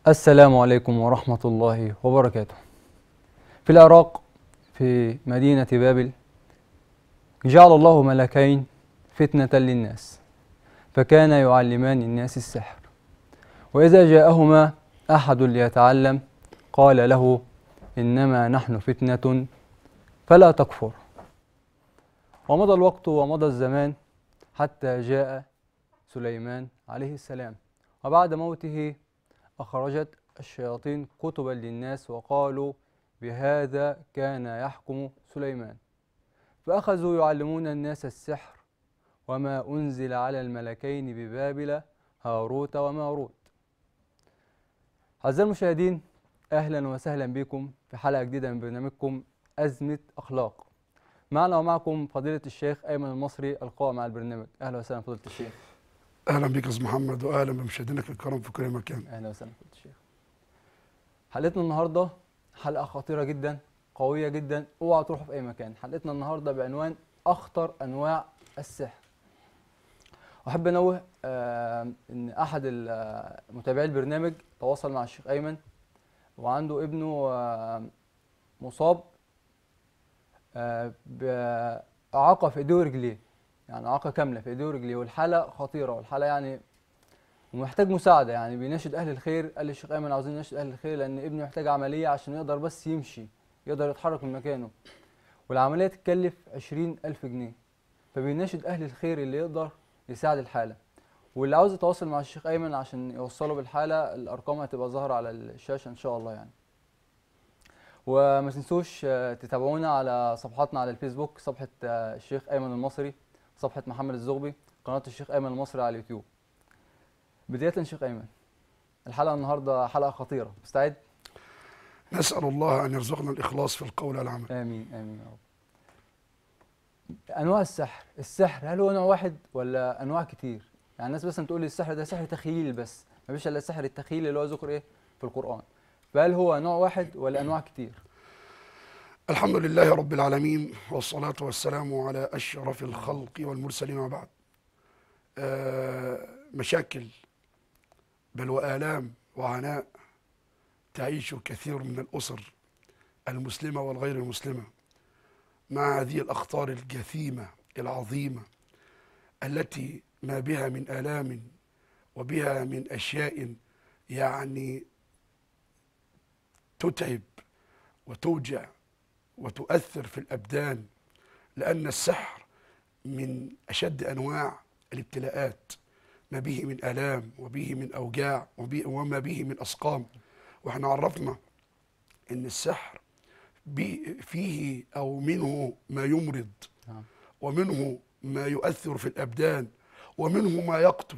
السلام عليكم ورحمة الله وبركاته. في العراق في مدينة بابل جعل الله ملكين فتنة للناس، فكان يعلمان الناس السحر، وإذا جاءهما أحد ليتعلم قال له: إنما نحن فتنة فلا تكفر. ومضى الوقت ومضى الزمان حتى جاء سليمان عليه السلام، وبعد موته أخرجت الشياطين كتبا للناس وقالوا: بهذا كان يحكم سليمان. فأخذوا يعلمون الناس السحر وما أنزل على الملكين ببابل هاروت وماروت. أعزائي المشاهدين، أهلا وسهلا بكم في حلقة جديدة من برنامجكم أزمة أخلاق. معنا ومعكم فضيلة الشيخ أيمن المصري القائم على البرنامج. أهلا وسهلا فضيلة الشيخ. اهلا بك يا استاذ محمد، واهلا بمشاهدينك الكرام في كل مكان. أهلا وسهلا فضيلة الشيخ. حلقتنا النهارده حلقة خطيرة جدا، قوية جدا، اوعى تروحوا في أي مكان. حلقتنا النهارده بعنوان أخطر أنواع السحر. أحب أنوه إن أحد متابعي البرنامج تواصل مع الشيخ أيمن وعنده ابنه مصاب بإعاقة في إيديه ورجليه، يعني إعاقة كاملة في إيديه ورجليه، والحالة خطيرة، والحالة يعني ومحتاج مساعدة. يعني بيناشد أهل الخير، قال لي الشيخ أيمن عاوزين نناشد أهل الخير لأن ابني محتاج عملية عشان يقدر بس يمشي، يقدر يتحرك من مكانه، والعملية تتكلف 20,000 جنيه. فبيناشد أهل الخير اللي يقدر يساعد الحالة، واللي عاوز يتواصل مع الشيخ أيمن عشان يوصله بالحالة الأرقام هتبقى ظاهرة على الشاشة إن شاء الله يعني. وما تنسوش تتابعونا على صفحاتنا على الفيسبوك، صفحة الشيخ أيمن المصري، صفحة محمد الزغبي، قناة الشيخ أيمن المصري على اليوتيوب. بداية شيخ أيمن، الحلقة النهاردة حلقة خطيرة، مستعد؟ نسأل الله أن يرزقنا الإخلاص في القول والعمل. آمين آمين يا رب. أنواع السحر هل هو نوع واحد ولا أنواع كتير؟ يعني الناس مثلا تقول لي السحر ده سحر تخيل بس، ما فيش إلا السحر التخيل اللي هو ذكر إيه في القرآن، فهل هو نوع واحد ولا أنواع كتير؟ الحمد لله رب العالمين، والصلاة والسلام على أشرف الخلق والمرسلين، وبعد. مشاكل بل وآلام وعناء تعيش كثير من الأسر المسلمة والغير المسلمة مع هذه الأخطار الجثيمة العظيمة التي ما بها من آلام وبها من أشياء يعني تتعب وتوجع وتؤثر في الأبدان، لأن السحر من أشد أنواع الابتلاءات، ما به من آلام وبه من أوجاع وما به من أسقام. وإحنا عرفنا إن السحر فيه أو منه ما يمرض، ومنه ما يؤثر في الأبدان، ومنه ما يقتل.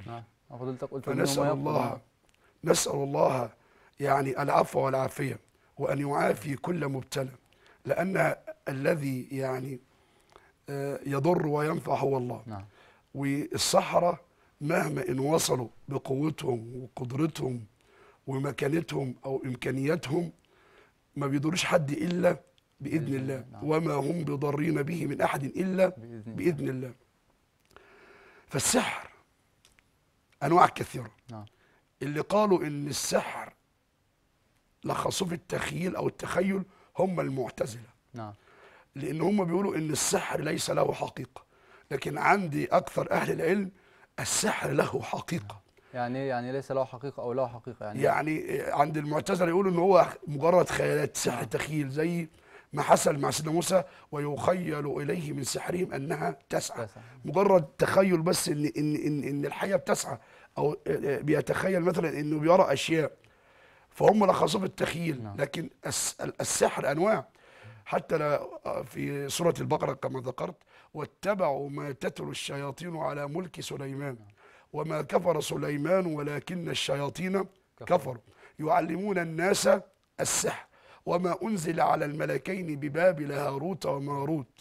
نسأل الله يعني العفو والعافية، وأن يعافي كل مبتلى، لأن الذي يعني يضر وينفع هو الله. والسحرة مهما إن وصلوا بقوتهم وقدرتهم ومكانتهم أو إمكانياتهم ما بيضرش حد إلا بإذن الله، وما هم بضارين به من أحد إلا بإذن الله. فالسحر أنواع كثيرة. اللي قالوا إن السحر لخصوه في التخيل أو التخيل هم المعتزلة، لأن هم بيقولوا إن السحر ليس له حقيقة، لكن عندي أكثر أهل العلم السحر له حقيقة. يعني ليس له حقيقة أو له حقيقة؟ يعني عند المعتزلة يقولوا إن هو مجرد خيالات، سحر تخيل، زي ما حصل مع سيدنا موسى: ويخيل إليه من سحرهم أنها تسعى. مجرد تخيل بس إن الحياة بتسعى، أو بيتخيل مثلا إنه بيرى أشياء، فهم لخصوه بالتخيل. لكن السحر أنواع، حتى في سورة البقرة كما ذكرت: واتبعوا ما تتلو الشياطين على ملك سليمان وما كفر سليمان ولكن الشياطين كفروا يعلمون الناس السحر وما أنزل على الملكين ببابل هاروت وماروت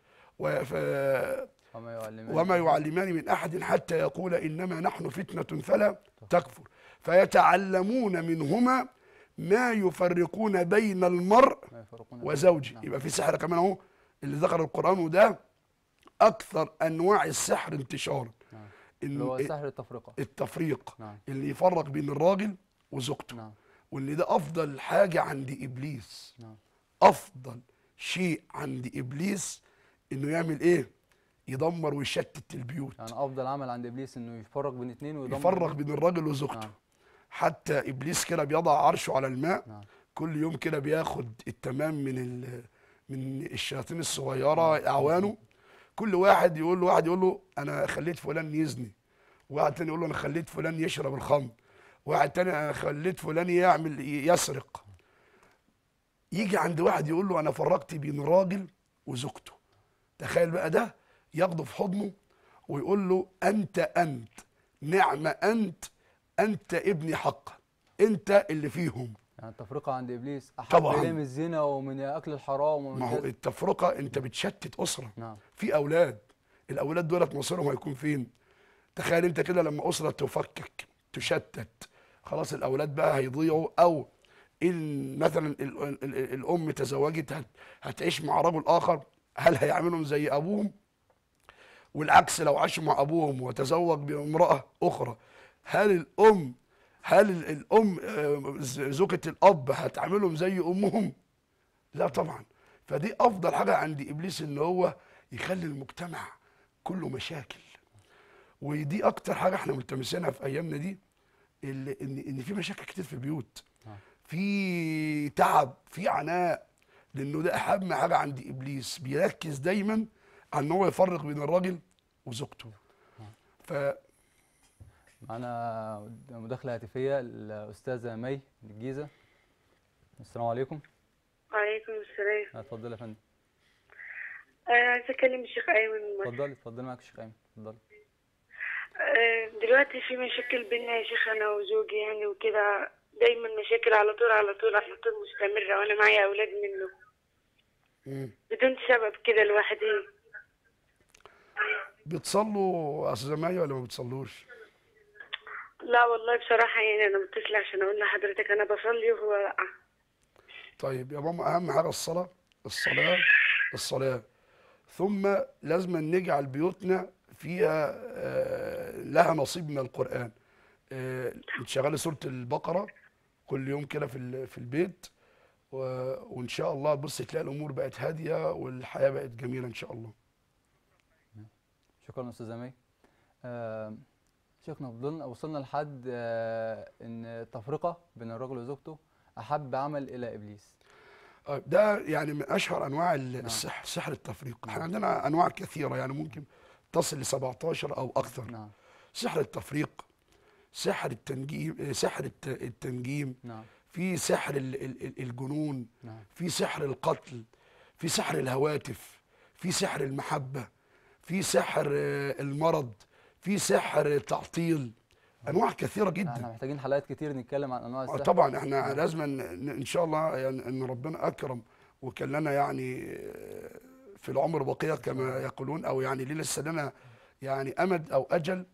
وما يعلمان من أحد حتى يقول إنما نحن فتنة فلا تكفر فيتعلمون منهما ما يفرقون بين المرء وزوجه. يبقى في سحر كمان اهو اللي ذكر القرآن، وده أكثر أنواع السحر انتشارا، اللي هو سحر التفرقة. اللي يفرق بين الراجل وزوجته. وان ده افضل حاجه عند ابليس. نعم. افضل شيء عند ابليس انه يعمل ايه؟ يدمر ويشتت البيوت. يعني افضل عمل عند ابليس انه يفرق بين اتنين ويدمر يفرق بين الراجل وزوجته. نعم. حتى ابليس كده بيضع عرشه على الماء. نعم. كل يوم كده بياخد التمام من الشياطين الصغيره اعوانه. كل واحد يقول له، واحد يقول له انا خليت فلان يزني، واحد تاني يقول له انا خليت فلان يشرب الخمر، واحد تاني انا خليت فلان يسرق. يجي عند واحد يقول له انا فرقت بين راجل وزوجته. تخيل بقى ده، ياخده في حضنه ويقول له انت نعم انت ابني حقا، انت اللي فيهم. يعني التفرقه عند ابليس احب طبعاً. اليه من الزنا ومن اكل الحرام ومن ما هو كذا. التفرقه انت بتشتت اسره. نعم. في اولاد، الاولاد دولت مصيرهم هيكون فين؟ تخيل انت كده لما اسره تفكك تشتت، خلاص الاولاد بقى هيضيعوا. او ان مثلا الام تزوجت هتعيش مع رجل اخر، هل هيعملهم زي ابوهم؟ والعكس لو عاشوا مع ابوهم وتزوج بامراه اخرى، هل الام زوجة الاب هتعملهم زي امهم؟ لا طبعا. فدي افضل حاجه عند ابليس، ان هو يخلي المجتمع كله مشاكل. ودي اكتر حاجه احنا ملتمسينها في ايامنا دي، ان في مشاكل كتير في البيوت، في تعب، في عناء. لانه ده اهم حاجه عند ابليس، بيركز دايما على ان هو يفرق بين الراجل وزوجته. ف معانا مداخله هاتفيه الاستاذه مي من الجيزه. السلام عليكم. وعليكم السلام. اتفضلي يا فندم. عايزة أكلم الشيخ أيمن. اتفضلي معاك الشيخ ايمن، اتفضلي. دلوقتي في مشاكل بينا يا شيخ، أنا وزوجي يعني وكده، دايما مشاكل على طول مستمرة، وأنا معايا أولاد منه بدون سبب كده لوحدي. بتصلوا يا استاذه مي ولا ما بتصلوش؟ لا والله بصراحة يعني أنا متصلة عشان أقول لحضرتك أنا بصلي وهو لأ. طيب يا ماما، اهم حاجه الصلاه. ثم لازم نجعل بيوتنا فيها لها نصيب من القرآن. نشغل سورة البقرة كل يوم كده في البيت، وإن شاء الله تبص تلاقي الأمور بقت هادية والحياة بقت جميلة إن شاء الله. شكرا أستاذة مي. شيخنا وصلنا لحد إن التفرقة بين الرجل وزوجته أحب عمل إلى إبليس. ده يعني من أشهر أنواع السحر، سحر التفريق. احنا عندنا أنواع كثيرة يعني ممكن تصل ل 17 أو أكثر. نعم. سحر التفريق، سحر التنجيم. نعم. في سحر الجنون. نعم. في سحر القتل، في سحر الهواتف، في سحر المحبة، في سحر المرض، في سحر التعطيل. انواع كثيره جدا. احنا محتاجين حلقات كتير نتكلم عن انواع السحر. طبعا احنا لازم ان شاء الله يعني ان ربنا اكرم وكان لنا يعني في العمر بقيه كما يقولون، او يعني لسه لنا يعني امد او اجل.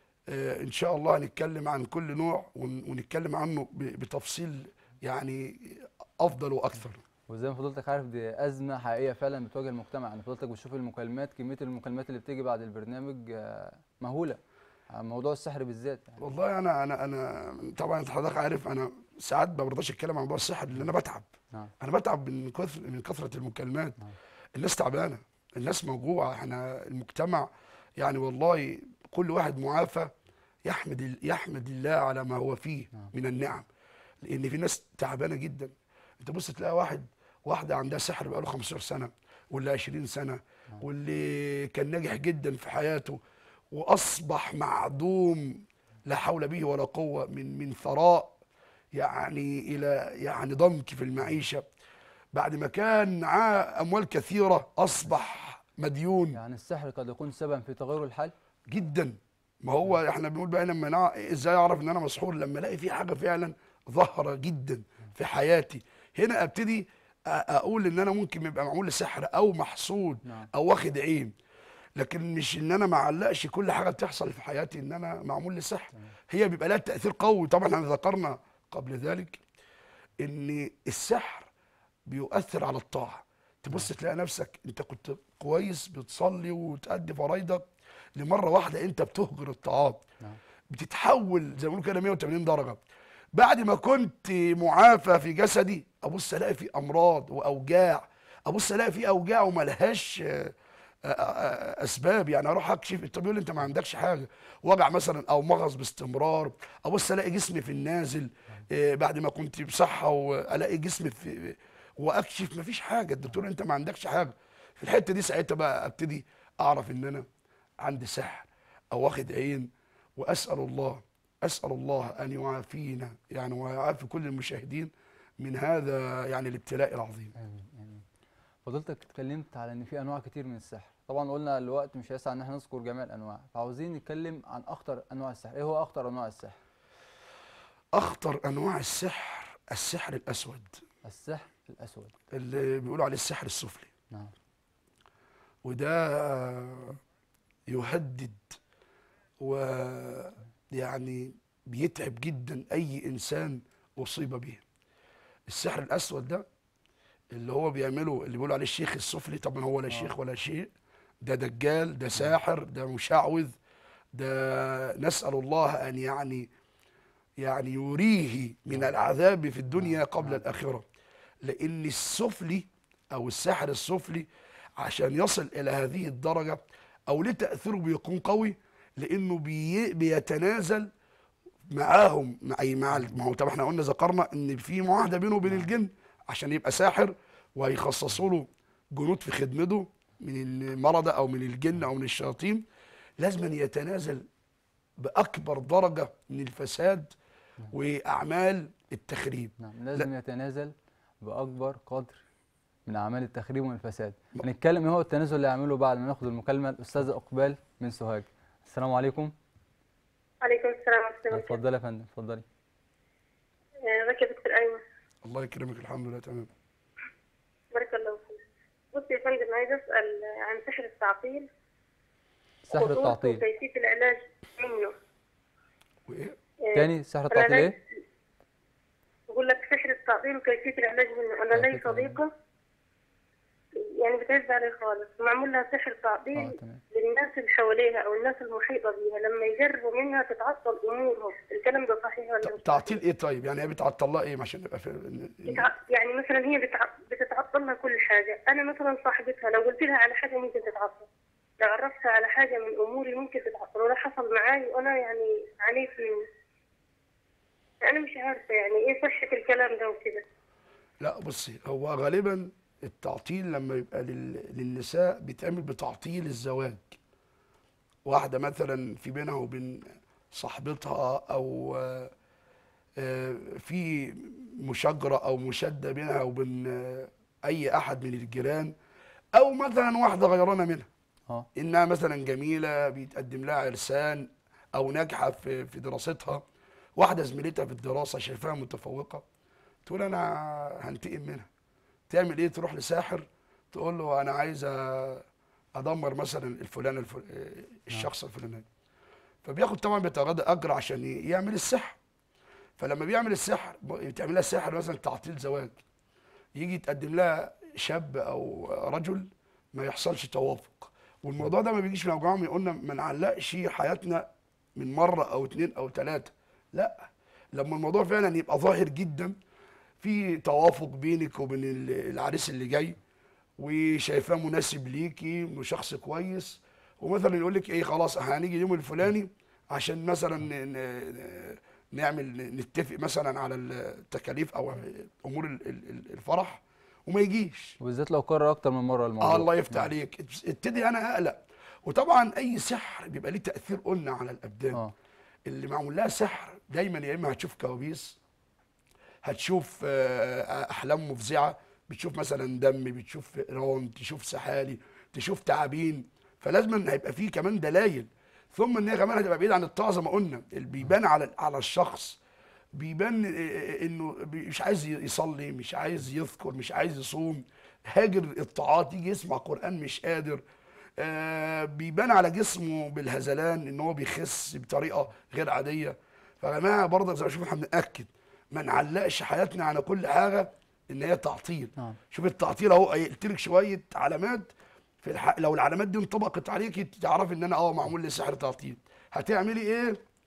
ان شاء الله هنتكلم عن كل نوع ونتكلم عنه بتفصيل يعني افضل واكثر. وزي ما فضلتك عارف دي ازمه حقيقيه فعلا بتواجه المجتمع. يعني فضلتك بتشوف المكالمات، كميه المكالمات اللي بتيجي بعد البرنامج مهوله عن موضوع السحر بالذات. يعني والله انا طبعا حضرتك عارف انا ساعات ما برضاش اتكلم عن موضوع السحر لان انا بتعب. انا بتعب من كثره المكالمات. الناس تعبانه، الناس موجوعه، احنا المجتمع يعني والله كل واحد معافى يحمد الله على ما هو فيه من النعم، لان في ناس تعبانه جدا. انت بص تلاقي واحده عندها سحر بقاله 15 سنه ولا 20 سنه، واللي كان ناجح جدا في حياته واصبح معدوم لا حول به ولا قوه من ثراء يعني الى يعني ضنك في المعيشه، بعد ما كان معاه اموال كثيره اصبح مديون. يعني السحر قد يكون سببا في تغير الحال جدا. ما هو احنا بنقول بقى لما ازاي اعرف ان انا مسحور؟ لما الاقي في حاجه فعلا ظاهره جدا في حياتي، هنا ابتدي اقول ان انا ممكن يبقى معمول لي سحر او محسود او واخد عين. لكن مش ان انا ما اعلقش كل حاجه بتحصل في حياتي ان انا معمول لي سحر. هي بيبقى لها تاثير قوي. طبعا احنا ذكرنا قبل ذلك ان السحر بيؤثر على الطاعه. تبص تلاقي نفسك انت كنت كويس بتصلي وتأدي فرائضك، لمره واحده انت بتهجر الطاعات، بتتحول زي ما بيقولوا كده 180 درجه. بعد ما كنت معافى في جسدي ابص الاقي في امراض واوجاع، ابص الاقي في اوجاع وملهاش اسباب. يعني اروح اكشف، طب يقول لي انت ما عندكش حاجه، وجع مثلا او مغص باستمرار، ابص الاقي جسمي في النازل بعد ما كنت بصحه، والاقي جسمي في، واكشف ما فيش حاجه، الدكتور انت ما عندكش حاجه. في الحته دي ساعتها بقى ابتدي اعرف ان انا عندي سحر او واخد عين، واسال الله، اسال الله ان يعافينا يعني ويعافي كل المشاهدين من هذا يعني الابتلاء العظيم. امين امين. فضلتك اتكلمت على ان في انواع كتير من السحر، طبعا قلنا الوقت مش هيسع ان احنا نذكر جميع الانواع، فعاوزين نتكلم عن اخطر انواع السحر. ايه هو اخطر انواع السحر؟ اخطر انواع السحر السحر الاسود، السحر الاسود اللي بيقولوا عليه السحر السفلي. نعم. وده يهدد ويعني بيتعب جدا اي انسان اصيب به. السحر الاسود ده اللي هو بيعمله اللي بيقولوا عليه الشيخ السفلي، طبعا هو لا شيخ ولا شيء، ده دجال، ده ساحر، ده مشعوذ، ده نسأل الله ان يعني يريه من العذاب في الدنيا قبل الآخرة. لأن السفلي أو الساحر السفلي عشان يصل إلى هذه الدرجة أو ليه تأثيره بيكون قوي، لأنه بيتنازل معاهم ما هو طبعا احنا قلنا ذكرنا إن في معاهدة بينه وبين الجن عشان يبقى ساحر، وهيخصصوا له جنود في خدمته من المرضى أو من الجن أو من الشياطين، لازم يتنازل بأكبر درجة من الفساد واعمال التخريب. نعم، لازم يتنازل باكبر قدر من اعمال التخريب والفساد. هنتكلم ايه هو التنازل اللي هيعمله بعد ما ناخد المكالمه. الاستاذه اقبال من سوهاج، السلام عليكم. عليكم السلام ورحمة الله. اتفضلي يا فندم، اتفضلي. ازيك يا دكتور أيمن؟ الله يكرمك، الحمد لله تمام. بارك الله فيك. بص يا فندم، عايز أسأل عن سحر التعطيل. سحر التعطيل وكيفية العلاج منه. وايه؟ تاني سحر التعطيل ايه؟ بقول لك سحر التعطيل وكيفية العلاج منه. أنا لي صديقة يعني بتعز عليه خالص، معمول لها سحر تعطيل للناس اللي حواليها أو الناس المحيطة بيها، لما يجربوا منها تتعطل أمورهم. الكلام ده صحيح ولا مش؟ تعطيل ايه طيب؟ يعني هي بتعطل لها ايه عشان نبقى يعني مثلا هي بتتعطل لها كل حاجة. أنا مثلا صاحبتها لو قلت لها على حاجة ممكن تتعطل، لو عرفتها على حاجة من أموري ممكن تتعطل، وده حصل معاي وأنا يعني عانيت منه. أنا مش عارفة يعني إيه صحة الكلام ده وكده. لا بصي، هو غالبا التعطيل لما يبقى للنساء بيتعمل بتعطيل الزواج. واحدة مثلا في بينها وبين صاحبتها أو في مشاجرة أو مشادة بينها وبين أي أحد من الجيران، أو مثلا واحدة غيرانة منها إنها مثلا جميلة بيتقدم لها عرسان، أو ناجحة في دراستها، واحدة زميلتها في الدراسة شايفاها متفوقة، تقول أنا هنتقم منها. تعمل إيه؟ تروح لساحر تقول له أنا عايزة أدمر مثلا الشخص الفلاني، فبياخد طبعا بيتغاضى أجر عشان يعمل السحر. فلما بيعمل السحر بتعمل لها السحر مثلا تعطيل زواج، يجي يتقدم لها شاب أو رجل ما يحصلش توافق. والموضوع ده ما بيجيش من أوجاعهم، يقولنا ما نعلقش حياتنا من مرة أو اتنين أو تلاتة، لا، لما الموضوع فعلا يبقى ظاهر جدا في توافق بينك وبين العريس اللي جاي، وشايفاه مناسب ليكي وشخص كويس، ومثلا يقول لك ايه خلاص هنيجي اليوم الفلاني عشان مثلا نتفق مثلا على التكاليف او امور الفرح، وما يجيش، وبالذات لو كرر اكتر من مره الموضوع. الله يفتح عليك، ابتدي انا اقلق. وطبعا اي سحر بيبقى ليه تاثير قلنا على الابدان. اللي معمول لها سحر دايما يا اما هتشوف كوابيس، هتشوف احلام مفزعه، بتشوف مثلا دم، بتشوف رون، تشوف سحالي، تشوف تعابين، فلازم هيبقى فيه كمان دلائل. ثم ان هي كمان هتبقى بعيد عن الطاعه زي ما قلنا، اللي بيبان على الشخص، بيبان انه مش عايز يصلي، مش عايز يذكر، مش عايز يصوم، هاجر الطاعات، يجي يسمع قران مش قادر. بيبان على جسمه بالهزلان ان هو بيخس بطريقه غير عاديه. فيا جماعه برضه زي ما شوف احنا بنأكد ما نعلقش حياتنا على كل حاجه ان هي تعطيل. شوف التعطيل اهو، قلت لك شويه علامات في لو العلامات دي انطبقت عليكي تعرفي ان انا معمول لي سحر تعطيل. هتعملي ايه؟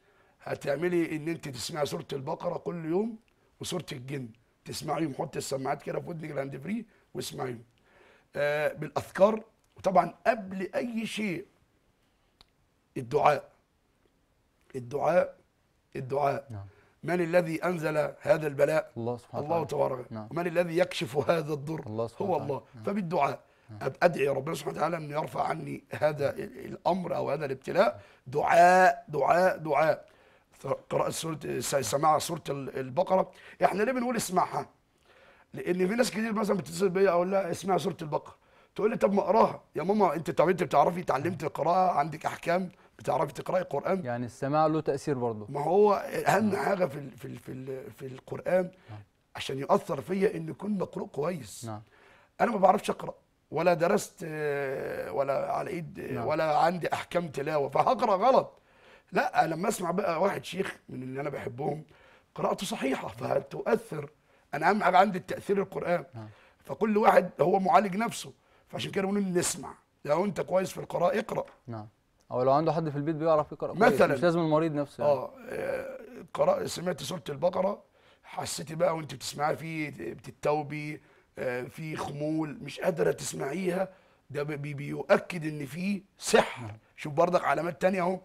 هتعملي ان انت تسمعي سوره البقره كل يوم وسوره الجن، تسمعيهم، حطي السماعات كده في ودنك الهاند فري واسمعيهم بالاذكار. وطبعا قبل اي شيء الدعاء، الدعاء، الدعاء. نعم. من الذي انزل هذا البلاء؟ الله سبحانه الله وتعالى. تبارك. نعم. ومن الذي يكشف هذا الضر؟ الله سبحانه هو وتعالى. الله. نعم. فبالدعاء ادعي ربنا سبحانه وتعالى ان يرفع عني هذا الامر او هذا الابتلاء. دعاء دعاء دعاء. قراءة سماع سورة البقرة. احنا ليه بنقول اسمعها؟ لان في ناس كتير مثلا بتتصل بيا اقول لها اسمعي سورة البقرة، تقول لي طب ما اقراها يا ماما. انت طب انت بتعرفي، اتعلمت القراءة، عندك احكام، بتعرفي تقراي القرآن؟ يعني السماع له تأثير برضه. ما هو اهم حاجة في القرآن عشان يؤثر فيا ان يكون مقروء كويس. نعم. انا ما بعرفش اقرا ولا درست ولا على ايد نعم. ولا عندي احكام تلاوه، فهقرا غلط. لا، لما اسمع بقى واحد شيخ من اللي انا بحبهم قراءته صحيحه فهتؤثر. انا اهم حاجه عندي التاثير القران. نعم. فكل واحد هو معالج نفسه، فعشان كده بنقول نسمع. لو انت كويس في القراءه اقرا. نعم. او لو عنده حد في البيت بيعرف يقرا كويس، مثلا مش لازم المريض نفسه يعني. قرأ سمعت سوره البقره، حسيتي بقى وانت بتسمعها في بتتوبي، في خمول مش قادره تسمعيها، ده بيؤكد ان في سحر. شوف برضك علامات تانية اهو.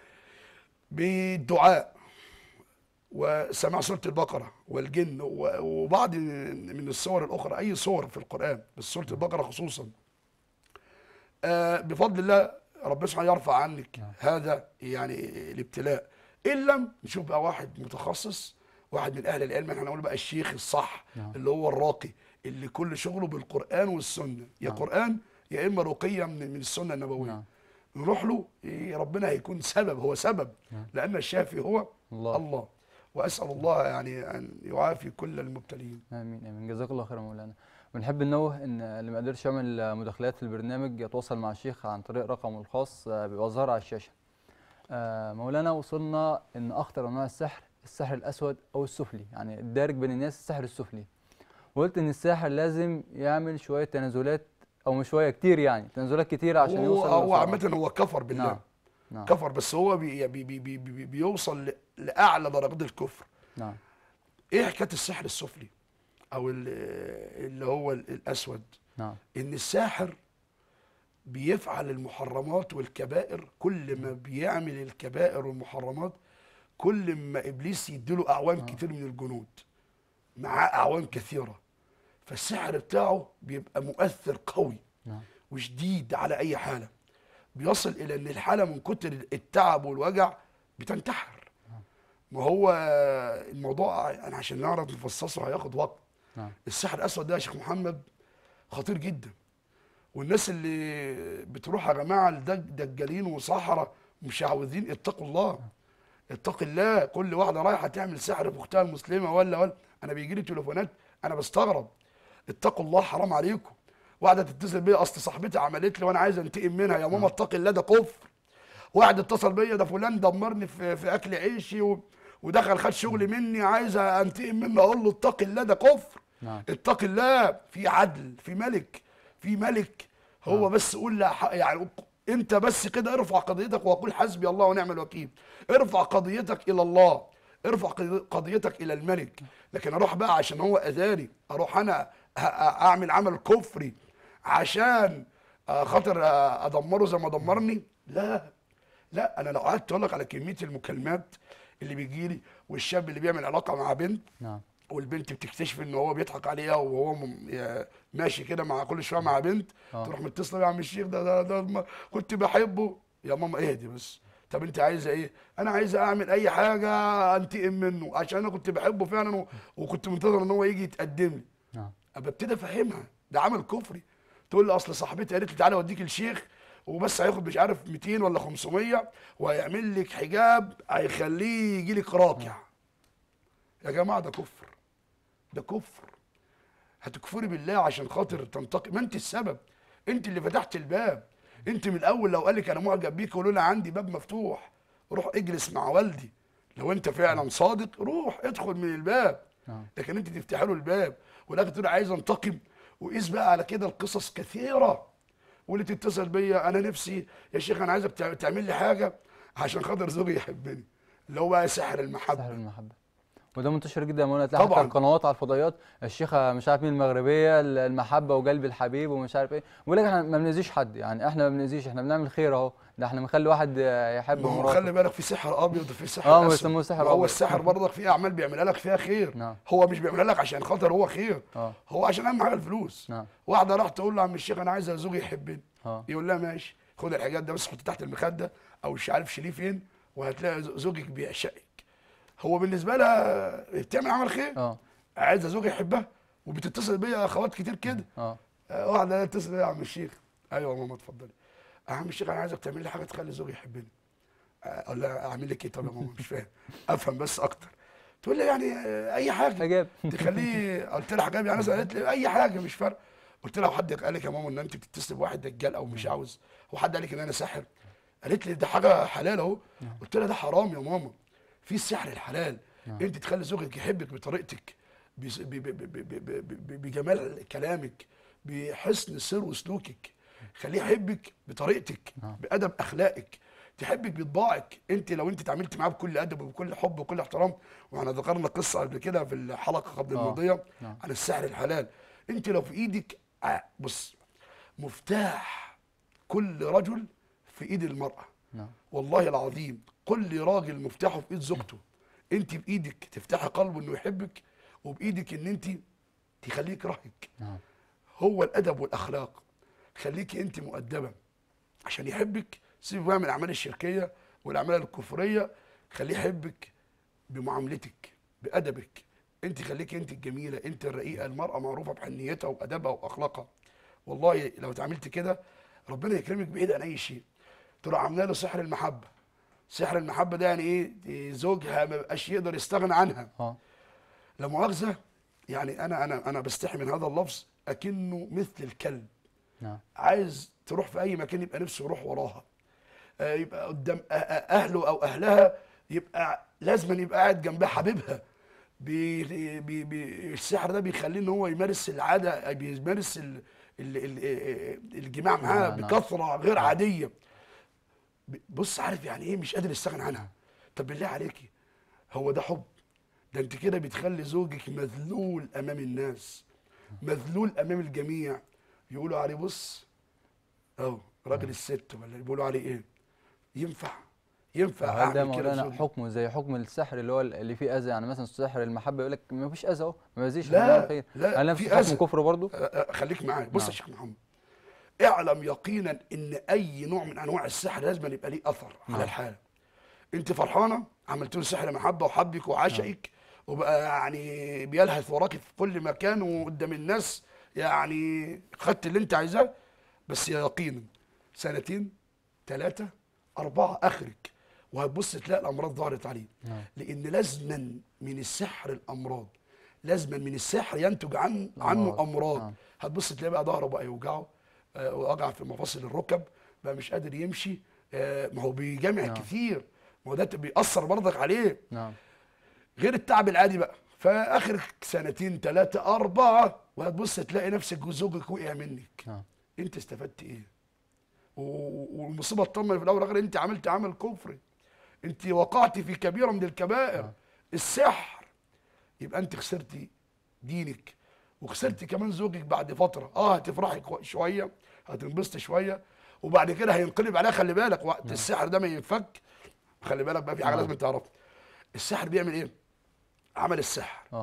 بالدعاء وسماع سوره البقره والجن وبعض من السور الاخرى، اي سور في القران بس سوره البقره خصوصا، بفضل الله ربنا سبحانه يرفع عنك هذا يعني الابتلاء. ان لم نشوف بقى واحد متخصص، واحد من اهل العلم، احنا هنقول بقى الشيخ الصح اللي هو الراقي اللي كل شغله بالقران والسنه، يا قران يا اما رقيه من السنه النبويه. نروح له، ربنا هيكون سبب، هو سبب، لان الشافي هو الله. واسال الله يعني ان يعافي كل المبتلين. امين امين. جزاك الله خيرا مولانا. ونحب ننوه ان اللي ما قدرش يعمل مداخلات في البرنامج يتواصل مع الشيخ عن طريق رقمه الخاص بيبقى ظاهر على الشاشه. مولانا، وصلنا ان اخطر انواع السحر السحر الاسود او السفلي، يعني الدارج بين الناس السحر السفلي. وقلت ان الساحر لازم يعمل شويه تنازلات، او مش شويه، كتير يعني، تنازلات كتير عشان يوصل هو عامه هو كفر بالله. نعم. نعم. كفر، بس هو بيوصل لاعلى درجات الكفر. نعم. ايه حكايه السحر السفلي او اللي هو الاسود؟ نعم. ان الساحر بيفعل المحرمات والكبائر، كل ما بيعمل الكبائر والمحرمات كل ما ابليس يديله اعوان كتير من الجنود، معاه اعوان كثيره، فالسحر بتاعه بيبقى مؤثر قوي وشديد على اي حاله، بيصل الى ان الحاله من كتر التعب والوجع بتنتحر. ما هو الموضوع يعني عشان نعرف نفصصه هياخد وقت. السحر الاسود ده يا شيخ محمد خطير جدا، والناس اللي بتروح يا جماعه الدجالين وصحراء مشعوذين، اتقوا الله، اتق الله. كل واحده رايحه تعمل سحر في اختها المسلمه ولا انا بيجي لي تليفونات انا بستغرب. اتقوا الله، حرام عليكم. واحده تتصل بيا اصل صاحبتي عملت لي وانا عايز انتقم منها، يا ماما اتقي الله، ده كفر. واحد اتصل بيا ده فلان دمرني في اكل عيشي ودخل خد شغلي مني عايز انتقم منه، اقول له اتقي الله، ده كفر. اتقي الله، في عدل، في ملك هو بس قول لا يعني انت بس كده ارفع قضيتك وقول حسبي الله ونعم الوكيل. ارفع قضيتك الى الله، ارفع قضيتك الى الملك. لكن اروح بقى عشان هو اذاني اروح انا اعمل عمل كفري عشان خاطر ادمره زي ما دمرني؟ لا انا لو قعدت اقول لك على كميه المكالمات اللي بيجي لي، والشاب اللي بيعمل علاقه مع بنت والبنت بتكتشف ان هو بيضحك عليها وهو ماشي كده مع كل شويه مع بنت، تروح متصله يا عم الشيخ ده كنت بحبه. يا ماما اهدي بس. طب انت عايزه ايه؟ انا عايزه اعمل اي حاجه انتقم منه عشان انا كنت بحبه فعلا وكنت منتظر ان هو يجي يتقدم لي. ابتدي افهمها ده عمل كفري. تقول لي اصل صاحبتي قالت لي تعالى اوديك الشيخ وبس هياخد مش عارف 200 ولا 500 وهيعمل لك حجاب هيخليه يجي لك راكع. يا جماعه ده كفر، ده كفر. هتكفري بالله عشان خاطر تنتقم؟ ما انت السبب، انت اللي فتحت الباب. انت من الاول لو قال لك انا معجب بيك قول له عندي باب مفتوح، روح اجلس مع والدي. لو انت فعلا صادق روح ادخل من الباب. لكن انت تفتح له الباب ولكن تقول عايز انتقم. وقيس بقى على كده القصص كثيره، واللي تتصل بيا انا نفسي يا شيخ انا عايزك تعمل لي حاجه عشان خاطر زوجي يحبني. اللي هو بقى سحر المحبه. سحر المحبه، وده منتشر جدا يا مولانا. تلاقي حتى طبعاً. القنوات على الفضائيات الشيخه مش عارف مين المغربيه المحبه وقلب الحبيب ومش عارف ايه، بيقول لك احنا ما بنأذيش حد، يعني احنا ما بنأذيش، احنا بنعمل خير اهو، ده احنا بنخلي واحد يحب ما هو مراته. خلي بالك في سحر ابيض وفي سحر اسود. بيسموه سحر ما هو أبيض. السحر برضك في اعمال بيعملها لك فيها خير. نعم. هو مش بيعملها لك عشان خاطر هو خير، اه هو عشان اهم حاجه الفلوس. نعم. واحده راح تقول له عم الشيخ انا عايزه زوجي يحبني، اه يقول لها ماشي، خد الحاجات ده بس حط تحت المخده او مش عارف شيليه فين، وهتلاقي زوجك بيعشقك. هو بالنسبه لها بتعمل عمل خير، اه عايزه زوجها يحبها. وبتتصل بيا اخوات كتير كده، اه واحده تتصل بيا يا عم الشيخ، ايوه يا ماما اتفضلي، يا عم الشيخ انا عايزك تعمل لي حاجه تخلي زوجي يحبني. اقول لها اعمل لك ايه؟ طب يا ماما مش فاهم، افهم بس اكتر. تقول لي يعني اي حاجه عجاب. تخليه. قلت لها حاجه يعني مثلا، قالت لي اي حاجه مش فارقه. قلت لها حد قال لك يا ماما ان انت بتتصل بواحد دجال او مش عاوز؟ هو حد قال لك ان انا ساحر؟ قالت لي ده حاجه حلال اهو. قلت لها ده حرام يا ماما، في السحر الحلال. انت تخلي زوجك يحبك بطريقتك، بجمال كلامك، بحسن سر وسلوكك. خليه يحبك بطريقتك، بادب اخلاقك، تحبك بطباعك. انت لو انت اتعاملت معاه بكل ادب وبكل حب وبكل احترام. واحنا ذكرنا قصه قبل كده في الحلقه قبل الماضيه عن السحر الحلال. انت لو في ايدك بص، مفتاح كل رجل في ايد المراه. والله العظيم كل راجل مفتاحه في ايد زوجته. انت بايدك تفتحي قلبه انه يحبك، وبايدك ان انت تخليه يكرهك. هو الادب والاخلاق. خليكي انت مؤدبه عشان يحبك. سيبك بقى من الاعمال الشركيه والاعمال الكفريه، خليه يحبك بمعاملتك بادبك. انت خليكي انت الجميله، انت الرقيقه. المراه معروفه بحنيتها وادبها واخلاقها. والله لو اتعاملت كده ربنا يكرمك بعيد عن اي شيء. تروح عامله له سحر المحبه. سحر المحبه ده يعني ايه؟ زوجها ما بقاش يقدر يستغنى عنها. لا مؤاخذه، يعني انا بستحي من هذا اللفظ، اكنه مثل الكلب. عايز تروح في اي مكان يبقى نفسه يروح وراها. يبقى قدام اهله او اهلها، يبقى لازم يبقى قاعد جنبها حبيبها. السحر ده بيخليه ان هو يمارس العاده، بيمارس الجماع معاها بكثره غير عاديه. بص عارف يعني ايه؟ مش قادر يستغنى عنها. طب بالله عليكي، هو ده حب؟ ده انت كده بتخلي زوجك مذلول امام الناس، مذلول امام الجميع. يقولوا عليه بص اهو راجل الست، ولا بيقولوا عليه ايه؟ ينفع هل ده اعمل كده مولانا حكمه زي حكم السحر اللي هو اللي فيه اذى؟ يعني مثلا سحر المحبه يقول لك ما فيش اذى اهو، ما بيأذيش، لا هل نفس في حكم اذى. كفر برضه؟ خليك معايا. بص يا شيخ محمد، اعلم يقينا ان اي نوع من انواع السحر لازم يبقى ليه اثر على الحاله. انت فرحانه عملت له سحر محبه وحبك وعشقك، وبقى يعني بيلهث وراك في كل مكان وقدام الناس، يعني خدت اللي انت عايزاه. بس يقينا سنتين 3 4 اخرك، وهتبص تلاقي الامراض ظهرت عليه. لان لازما من السحر الامراض، لازما من السحر ينتج عنه امراض. هتبص تلاقي بقى ظهره بقى يوجعه، وجع في مفاصل الركب، بقى مش قادر يمشي. ما هو بيجامع كتير، ما هو ده بيأثر برضك عليه. غير التعب العادي بقى. فاخر 2 3 4 وهتبص تلاقي نفسك زوجك وقع منك. انت استفدت ايه؟ والمصيبه الطامه في الاول والاخر انت عملت عمل كفري، انت وقعت في كبيره من الكبائر، السحر. يبقى انت خسرتي دينك، وخسرتي كمان زوجك بعد فتره. هتفرحي شويه، هتنبسطي شويه، وبعد كده هينقلب عليها. خلي بالك وقت السحر ده ما ينفك. خلي بالك بقى في حاجه لازم تعرفها. السحر بيعمل ايه؟ عمل السحر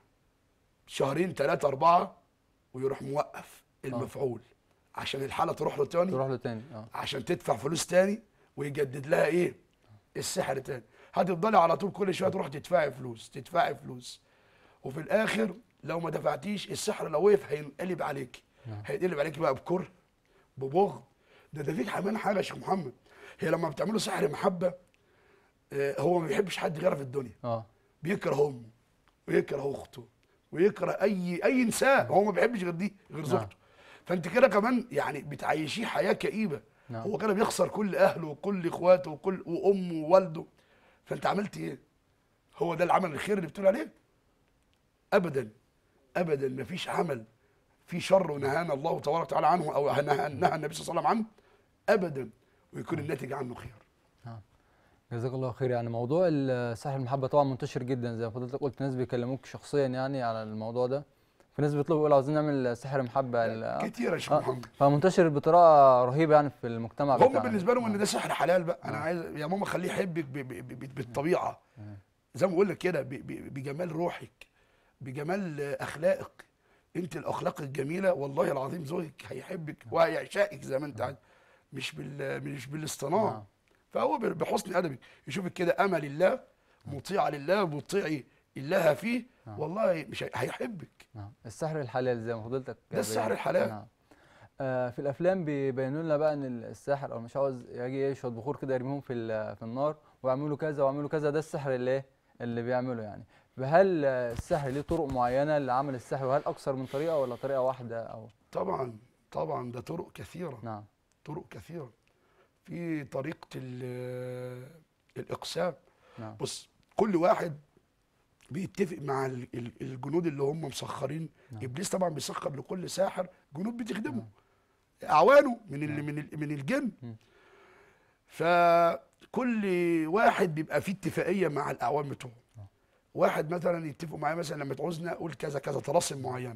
2 3 4 ويروح موقف المفعول عشان الحاله تروح له تاني، عشان تدفع فلوس تاني ويجدد لها ايه؟ السحر تاني. هتفضلي على طول كل شويه تروح تدفعي فلوس، وفي الاخر لو ما دفعتيش السحر لو وقف هينقلب عليكي. هينقلب عليكي بقى بكره، ببغض. ده فيك كمان حاجه يا شيخ محمد. هي لما بتعملوا سحر محبه، هو ما بيحبش حد غيرها في الدنيا. بيكره امه ويكره اخته ويكره اي انسان. هو ما بيحبش غير زوجته. فانت كده كمان يعني بتعيشيه حياه كئيبه. هو كده بيخسر كل اهله وكل اخواته وامه ووالده. فانت عملت ايه؟ هو ده العمل الخير اللي بتقول عليه؟ ابدا ابدا. ما فيش عمل في شر نهانا الله تبارك وتعالى عنه، او نهى النبي صلى الله عليه وسلم عنه ابدا، ويكون الناتج عنه خير. جزاك الله خير. يعني موضوع سحر المحبة طبعا منتشر جدا زي ما فضلتك قلت، ناس بيكلموك شخصيا يعني على الموضوع ده، في ناس بيطلبوا يقولوا عاوزين نعمل سحر محبة كتير يا شيخ محمد. فمنتشر بطريقة رهيبة يعني في المجتمع هم بتاعنا. بالنسبه لهم ان ده سحر حلال بقى. انا عايز يا ماما خليه يحبك بالطبيعه، زي ما بقول لك كده، بجمال روحك، بجمال اخلاقك. انت الاخلاق الجميله والله العظيم زوجك هيحبك وهيعشقك زي ما انت عايز، مش بالاصطناع. نعم. فهو بحسن ادبك يشوفك كده امل الله، مطيعه لله، مطيعي الله فيه، والله مش هيحبك. نعم. السحر الحلال زي ما فضلتك ده السحر الحلال. نعم. في الافلام بيبينوا لنا بقى ان الساحر او مش عاوز يجي يشهد بخور كده يرميهم في النار ويعملوا كذا ويعملوا كذا، ده السحر اللي بيعمله يعني. فهل السحر ليه طرق معينه لعمل السحر، وهل اكثر من طريقه ولا طريقه واحده او؟ طبعا طبعا ده طرق كثيره. نعم. طرق كثيره. في طريقه الاقسام. نعم. بص، كل واحد بيتفق مع الجنود اللي هم مسخرين. نعم. ابليس طبعا بيسخر لكل ساحر جنود بتخدمه، اعوانه من الجن. فكل واحد بيبقى فيه اتفاقيه مع الاعوان بتوعه. واحد مثلا يتفقوا معايا مثلا لما تعوزنا قول كذا كذا طلاسم معينه.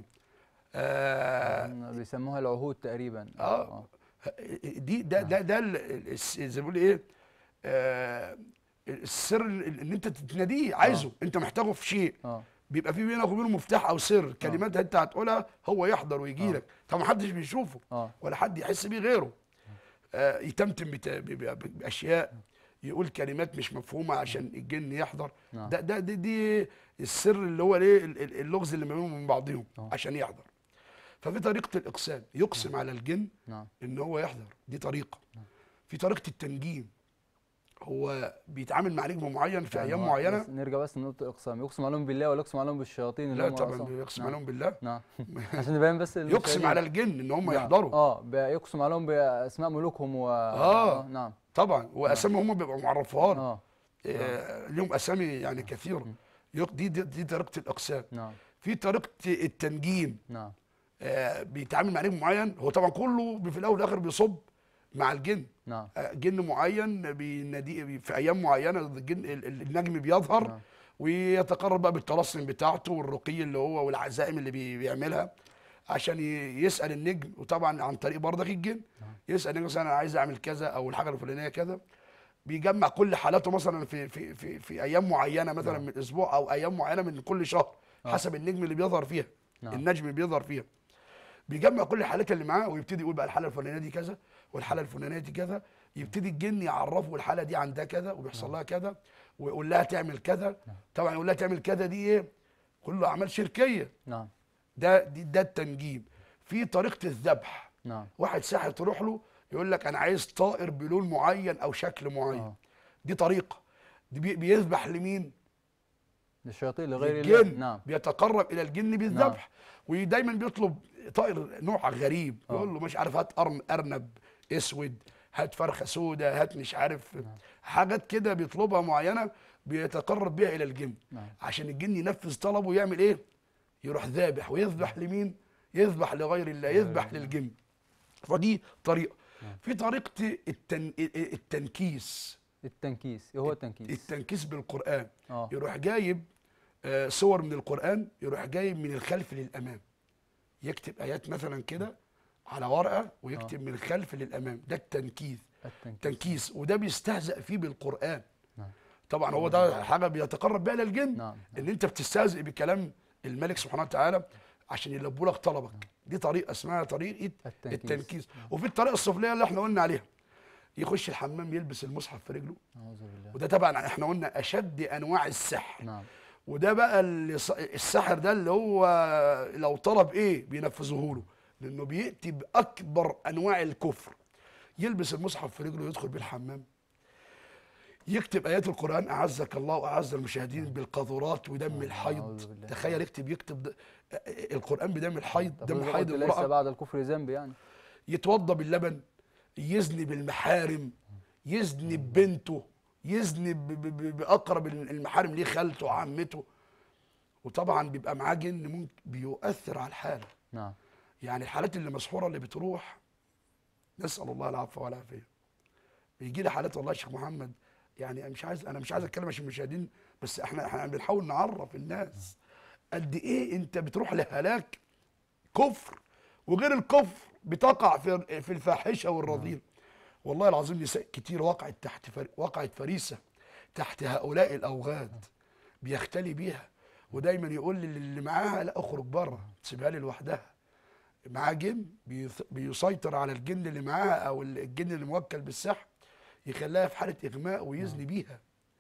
بيسموها العهود تقريبا. دي ده زي ما بيقول ايه، السر اللي انت تناديه عايزه. انت محتاجه في شيء، بيبقى في بينك وبينه مفتاح او سر، كلمات انت هتقولها هو يحضر ويجي لك. طبعا ما حدش بيشوفه ولا حد يحس بيه غيره. يتمتم باشياء، يقول كلمات مش مفهومه عشان الجن يحضر. دي السر اللي هو ايه، اللغز اللي ما بينهم من بعضهم عشان يحضر. ففي طريقه الاقسام، يقسم على الجن ان هو يحضر، دي طريقه. في طريقه التنجيم، هو بيتعامل مع نجم معين في ايام معينه. بس نرجع بس لنقطه الاقسام، يقسم عليهم بالله ولا يقسم عليهم بالشياطين اللي لا هم طبعا يقسم عليهم بالله. نعم. عشان نبين بس يقسم على الجن ان هم يحضروا. يقسم عليهم باسماء ملوكهم نعم طبعا، واسامي هم بيبقوا معرفوها ليهم اسامي يعني كثيره. دي طريقه الاقسام. في طريقه التنجيم. بيتعامل مع نجم معين، هو طبعا كله في الاول والاخر بيصب مع الجن. جن معين بيناديه في ايام معينه، النجم بيظهر ويتقرب بقى بالطلاسم بتاعته والرقي اللي هو والعزائم اللي بيعملها عشان يسال النجم. وطبعا عن طريق برضك الجن يسال النجم مثلا انا عايز اعمل كذا او الحاجه الفلانيه كذا. بيجمع كل حالاته مثلا في ايام معينه مثلا من الاسبوع او ايام معينه من كل شهر حسب النجم اللي بيظهر فيها. النجم اللي بيظهر فيها بيجمع كل الحالات اللي معاه ويبتدي يقول بقى الحاله الفلانيه دي كذا والحاله الفلانيه دي كذا. يبتدي الجن يعرفه الحاله دي عندها كذا وبيحصل لها كذا، ويقول لها تعمل كذا. طبعا يقول لها تعمل كذا دي ايه؟ كله اعمال شركيه. ده التنجيم. في طريقه الذبح. واحد ساحر تروح له يقول لك انا عايز طائر بلون معين او شكل معين. دي طريقه. دي بيذبح لمين؟ للشياطين لغير الجن. بيتقرب الى الجن بالذبح. ودايما بيطلب طائر نوع غريب. يقول له مش عارف هات ارنب اسود، هات فرخه سوداء، هات مش عارف حاجات كده بيطلبها معينه بيتقرب بيها الى الجن. عشان الجن ينفذ طلبه ويعمل ايه؟ يروح ذابح. ويذبح لمين؟ يذبح لغير الله، يذبح للجن. فدي طريقه. في طريقه التنكيس. التنكيس ايه هو التنكيس؟ التنكيس بالقران. يروح جايب صور من القرآن، يروح جايب من الخلف للأمام، يكتب آيات مثلا كده على ورقة ويكتب من الخلف للأمام. ده التنكيس. وده بيستهزأ فيه بالقرآن. طبعا هو ده حاجة بيتقرب بها للجن. ان انت بتستهزئ بكلام الملك سبحانه وتعالى عشان يلبوا لك طلبك. دي طريقة اسمها طريقة التنكيس. وفي الطريقة السفلية اللي احنا قلنا عليها، يخش الحمام يلبس المصحف في رجله. وده طبعا احنا قلنا اشد انواع السحر. وده بقى الساحر ده اللي هو لو طلب ايه بينفذوه له، لانه بياتي باكبر انواع الكفر. يلبس المصحف في رجله ويدخل بيه الحمام، يكتب ايات القران اعزك الله واعز المشاهدين بالقاذورات ودم الحيض. تخيل يكتب القران بدم الحيض، دم حيض المراه. ليس بعد الكفر ذنب يعني. يتوضى باللبن، يزني بالمحارم، يزني ببنته، يزني باقرب المحارم ليه، خالته وعمته. وطبعا بيبقى معاه جن ممكن بيؤثر على الحاله. يعني الحالات اللي مسحوره اللي بتروح، نسال الله العفو والعافيه. بيجي لي حالات والله يا شيخ محمد يعني انا مش عايز اتكلم عشان المشاهدين، بس احنا بنحاول نعرف الناس قد ايه انت بتروح لهلاك كفر، وغير الكفر بتقع في الفاحشه والرذيل. والله العظيم نساء كتير وقعت فريسه تحت هؤلاء الاوغاد، بيختلي بيها، ودايما يقول اللي معاها لا اخرج بره، سيبها لي لوحدها. معاه جن بيسيطر على الجن اللي معاها او الجن اللي موكل بالسحر، يخليها في حاله اغماء ويزني بيها.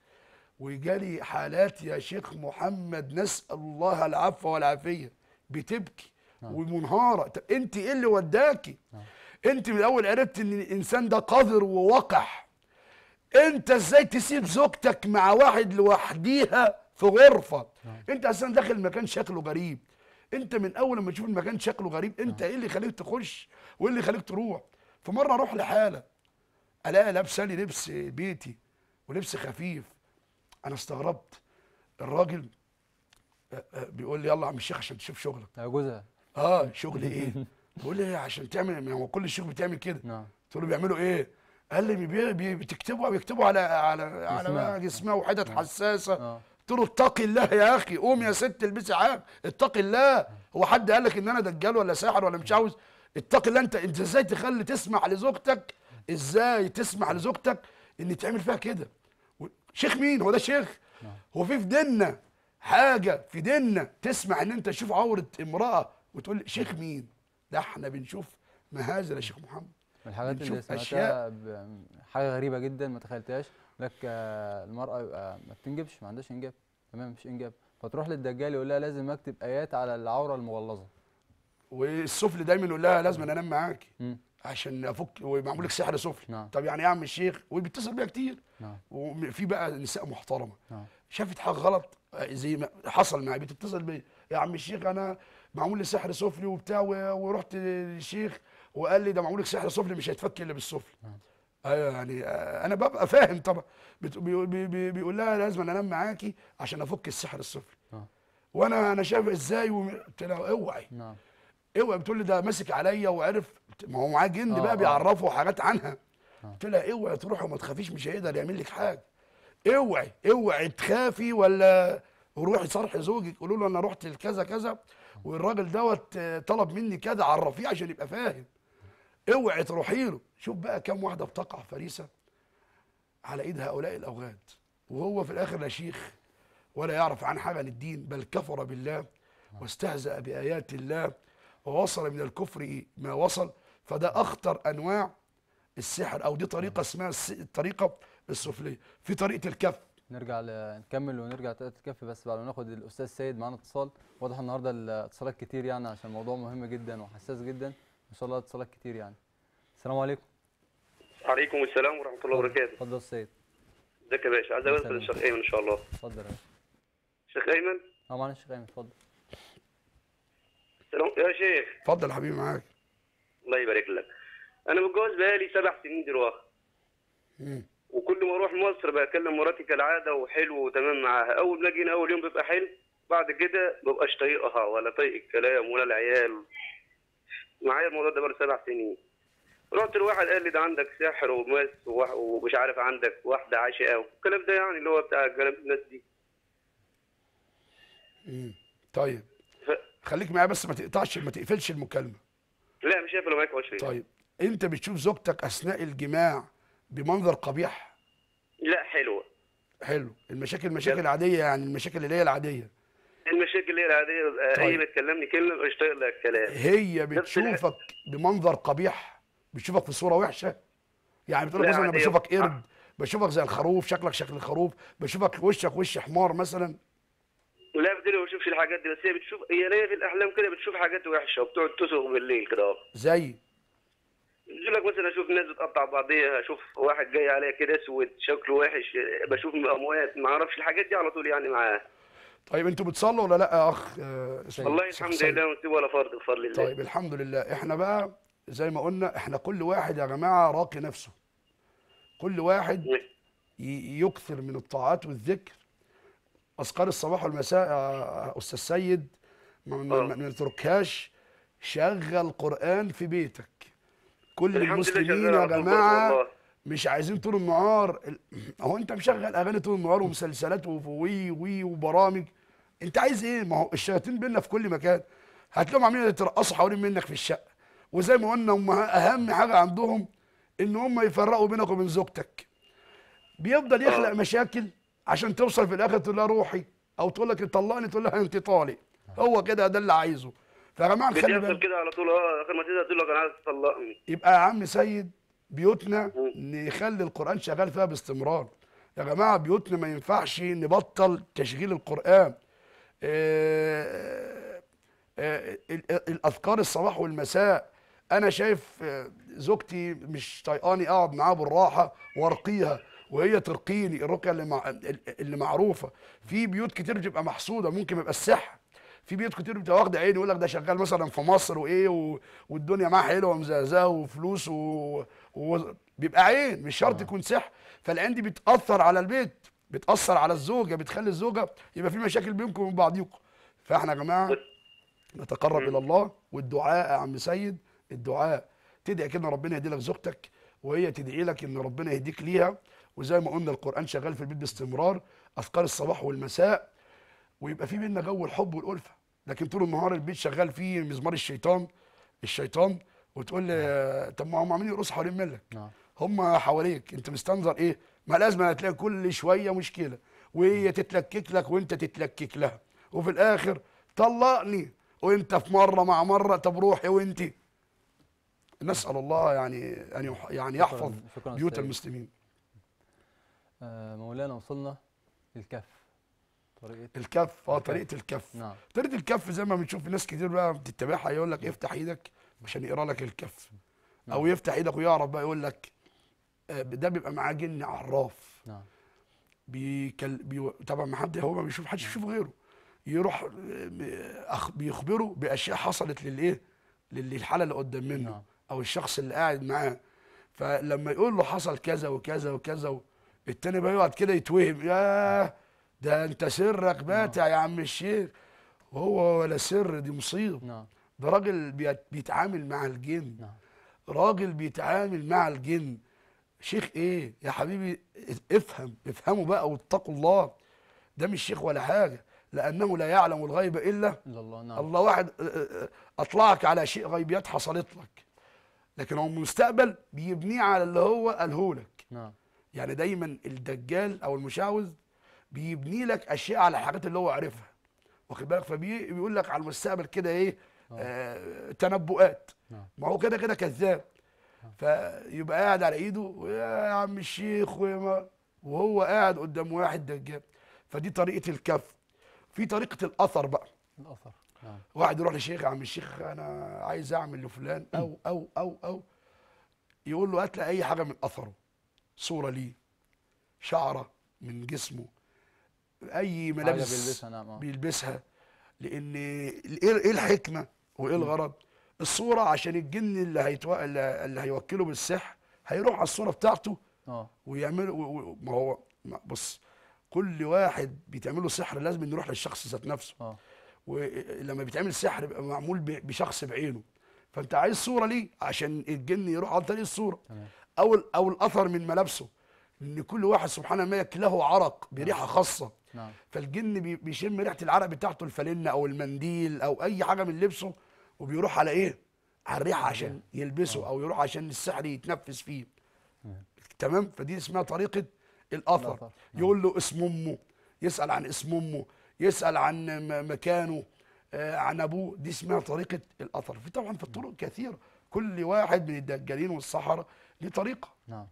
وجالي حالات يا شيخ محمد نسال الله العفو والعافيه، بتبكي ومنهاره. طب انت ايه اللي وداكي؟ انت من الاول عرفت ان الانسان ده قذر ووقح. انت ازاي تسيب زوجتك مع واحد لوحديها في غرفه؟ انت اصلا داخل مكان شكله غريب. انت من اول ما تشوف المكان شكله غريب، انت ايه اللي يخليك تخش وايه اللي يخليك تروح؟ فمره اروح لحاله الاقي لابسه لي لبس بيتي ولبس خفيف. انا استغربت. الراجل بيقول لي يلا يا عم الشيخ عشان تشوف شغلك. يا جوزها. شغل ايه؟ بقول لي عشان تعمل، ما هو كل الشيوخ بتعمل كده. نعم. قلت له بيعملوا ايه؟ قال لي بيكتبوا على جسمها وحدت حساسه. قلت له اتقي الله يا اخي، قوم يا ست البسي عام، اتقي الله. هو حد قال لك ان انا دجال ولا ساحر ولا مش عاوز؟ اتقي الله. انت ازاي تسمح لزوجتك، ازاي تسمح لزوجتك ان تعمل فيها كده؟ شيخ مين؟ هو ده شيخ؟ هو في ديننا حاجه، في ديننا تسمح ان انت تشوف عوره امراه وتقول لي شيخ مين؟ ده احنا بنشوف مهازل يا شيخ محمد. الحاجات اللي سمعتها حاجه غريبه جدا ما تخيلتهاش. لك المراه يبقى ما بتنجبش، ما عندهاش انجاب، تمام، مفيش انجاب، فتروح للدجال يقول لها لازم اكتب ايات على العوره المغلظه. والسفلي دايما يقول لها لازم انام معاكي عشان افك، ومعمول لك سحر سفلي. نعم. طب يعني ايه يا عم الشيخ؟ وبيتصل بيها كتير. نعم. وفي بقى نساء محترمه. نعم. شافت حاجه غلط زي ما حصل معايا، بتتصل بيا يا عم الشيخ انا معمول لي سحر سفلي وبتاع، ورحت للشيخ وقال لي ده معمول لك سحر سفلي مش هيتفك الا بالسفلي. ايوه يعني انا ببقى فاهم طبعا. بيقول لها لازم انا انام معاكي عشان افك السحر السفلي. وانا شايف ازاي قلت لها اوعي. نعم. اوعي. بتقول لي ده ماسك عليا وعرف، ما هو معاه جن بقى بيعرفوا حاجات عنها. قلت لها اوعي تروحي وما تخافيش، مش هيقدر يعمل لك حاجه. اوعي تخافي، ولا روحي صرحي زوجك قولوا له انا رحت لكذا كذا والراجل دوت طلب مني كذا، عرفيه عشان يبقى فاهم. اوعي تروحي له. شوف بقى كم واحده بتقع فريسه على ايد هؤلاء الاوغاد، وهو في الاخر لا شيخ ولا يعرف عن حاجه عن الدين، بل كفر بالله واستهزأ بآيات الله ووصل من الكفر ما وصل. فده اخطر انواع السحر، او دي طريقه اسمها الطريقه السفليه. في طريقه الكف نرجع نكمل ونرجع طريقه الكف، بس بعد ما ناخد الاستاذ سيد معانا اتصال. واضح النهارده الاتصالات كتير يعني، عشان الموضوع مهم جدا وحساس جدا، ما شاء الله اتصالات كتير يعني. السلام عليكم. وعليكم السلام ورحمه الله وبركاته. اتفضل السيد. ازيك يا باشا؟ عايز اوصل للشيخ ايمن ان شاء الله. اتفضل يا باشا. شيخ ايمن؟ معانا الشيخ ايمن، اتفضل. السلام يا شيخ. اتفضل يا حبيبي معاك. الله يبارك لك. انا متجوز بقالي 7 سنين دلوقتي. وكل ما اروح مصر بكلم مراتي كالعاده وحلو وتمام معاها. اول ما اجي اول يوم بيبقى حلو، بعد كده مبقاش طايقها ولا طايق الكلام ولا العيال. معايا الموضوع ده بقاله 7 سنين. رحت لواحد قال لي ده عندك سحر ومس ومش عارف عندك واحده عاشقه والكلام ده، يعني اللي هو بتاع كلام الناس دي. طيب خليك معايا بس ما تقفلش المكالمه. لا مش هقفل معاك ولا شيء. طيب انت بتشوف زوجتك اثناء الجماع بمنظر قبيح؟ لا حلوه. حلو. المشاكل عاديه، يعني المشاكل اللي هي العاديه. المشاكل اللي هي العاديه. طيب. هي بتكلمني كلمه مش طايق لها الكلام. هي بتشوفك بمنظر قبيح؟ بتشوفك في صوره وحشه؟ يعني بتقول لك مثلا انا بشوفك قرد، بشوفك زي الخروف، شكلك شكل الخروف، بشوفك وشك وش حمار مثلا. لا بدي ما بشوفش الحاجات دي، بس هي بتشوف، هي ليا في الاحلام كده بتشوف حاجات وحشه وبتقعد تسوق بالليل كده. زي بيقول لك مثلا اشوف ناس بتقطع بعضيها، اشوف واحد جاي عليها كده اسود شكله وحش، بشوف اموات، ما اعرفش الحاجات دي على طول يعني معاه. طيب انتوا بتصلوا ولا لا يا اخ؟ والله الحمد لله ونسيب ولا فرض بفضل الله. طيب الحمد لله. احنا بقى زي ما قلنا، احنا كل واحد يا جماعه راقي نفسه. كل واحد يكثر من الطاعات والذكر. اذكار الصباح والمساء يا استاذ سيد ما تتركهاش. شغل قران في بيتك. كل المسلمين يا جماعه مش عايزين طول النهار هو انت مشغل اغاني طول النهار ومسلسلات وي وبرامج، انت عايز ايه؟ ما هو الشياطين بينا في كل مكان، هتلاقيهم عاملين يترقصوا حوالين منك في الشقه. وزي ما قلنا هم اهم حاجه عندهم ان هم يفرقوا بينك وبين زوجتك. بيفضل يخلق مشاكل عشان توصل في الاخر تقول لها روحي، او تقول لك طلقني تقول لها انت طالق. هو كده ده اللي عايزه. فيا جماعه نخلي بتحصل بالك. كده على طول، اخر ما تزهق تقول لك انا عايز تطلقني. يبقى يا عم سيد بيوتنا نخلي القرآن شغال فيها باستمرار. يا جماعة بيوتنا ما ينفعش نبطل تشغيل القرآن. الأذكار الصباح والمساء. أنا شايف زوجتي مش طايقاني أقعد معاها بالراحة وأرقيها وهي ترقيني، الرقية اللي معروفة. في بيوت كتير بتبقى محسودة، ممكن يبقى السحر. في بيوت كتير بتبقى واخده عيني، يقول لك ده شغال مثلا في مصر وايه والدنيا معاه حلوه ومزازاه وفلوس بيبقى عين، مش شرط يكون سحر. فالعين دي بتاثر على البيت، بتاثر على الزوجه، بتخلي الزوجه يبقى في مشاكل بينكم وبين بعضيكم. فاحنا يا جماعه نتقرب الى الله، والدعاء يا عم سيد، الدعاء تدعي كده ربنا يهدي لك زوجتك، وهي تدعي لك ان ربنا يهديك ليها. وزي ما قلنا القران شغال في البيت باستمرار، اذكار الصباح والمساء، ويبقى في بينا جو الحب والألفة. لكن طول النهار البيت شغال فيه مزمار الشيطان، وتقول لي طب ما هم عاملين يرقصوا حوالين منك. هم حواليك، انت مستنظر ايه؟ ما لازم هتلاقي كل شويه مشكله، وهي تتلكك لك وانت تتلكك لها، وفي الاخر طلقني وانت في مره مع مره. طب روحي وانت. نسال الله يعني ان يعني يحفظ بيوت المسلمين. مولانا وصلنا للكف. طريقة الكف، طريقة الكف. نعم. طريقة الكف زي ما بنشوف ناس كتير بقى بتتبعها، يقول لك افتح ايدك عشان يقرا لك الكف. نعم. او يفتح ايدك ويعرف بقى، يقول لك ده بيبقى معاه جن عراف. نعم. طبعا ما حد، هو ما بيشوف، حدش يشوف غيره. يروح بيخبره باشياء حصلت للحالة اللي قدام منه. نعم. او الشخص اللي قاعد معاه. فلما يقول له حصل كذا وكذا وكذا، التاني بقى يقعد كده يتوهم، ياه ده انت سرك باتع يا عم الشيخ. وهو ولا سر، دي مصيبه. نعم. ده راجل بيتعامل مع الجن. نعم. راجل بيتعامل مع الجن. شيخ ايه يا حبيبي؟ افهموا بقى واتقوا الله. ده مش شيخ ولا حاجه، لانه لا يعلم الغيب الا الله. نعم. الله واحد اطلعك على شيء غيبيات حصلت لك، لكن هو المستقبل بيبنيه على اللي هو قاله لك. نعم. يعني دايما الدجال او المشعوذ بيبني لك اشياء على الحاجات اللي هو عارفها، واخد بالك؟ فبيقول لك على المستقبل كده ايه، تنبؤات. نعم. ما هو كده كده كذاب. فيبقى قاعد على ايده يا عم الشيخ وهو قاعد قدام واحد دجال. فدي طريقه الكف. في طريقه الاثر بقى. الاثر. نعم. واحد يروح لشيخ، يا عم الشيخ انا عايز اعمل لفلان او يقول له هات لي اي حاجه من اثره، صوره ليه، شعره من جسمه، اي ملابس بيلبسها. نعم. بيلبسها. لان ايه الحكمه وايه الغرض؟ الصوره عشان الجن اللي هيوكله بالسحر هيروح على الصوره بتاعته ويعمل. ما هو بص، كل واحد بيتعمل له سحر لازم نروح للشخص ذات نفسه. ولما بيتعمل سحر بيبقى معمول بشخص بعينه، فانت عايز صوره ليه عشان الجن يروح عن طريق الصوره. او الاثر من ملابسه، ان كل واحد سبحان الملك له عرق بريحه خاصه. نعم. فالجن بيشم ريحه العرق بتاعته، الفانلة او المنديل او اي حاجه من لبسه، وبيروح على ايه، على الريحه عشان يلبسه، او يروح عشان السحر يتنفس فيه. تمام. فدي اسمها طريقه الاثر. يقول له اسم امه، يسال عن اسم امه، يسال عن مكانه، عن ابوه. دي اسمها طريقه الاثر. في طبعا في الطرق كثيره، كل واحد من الدجالين والسحره ليه طريقه. نعم.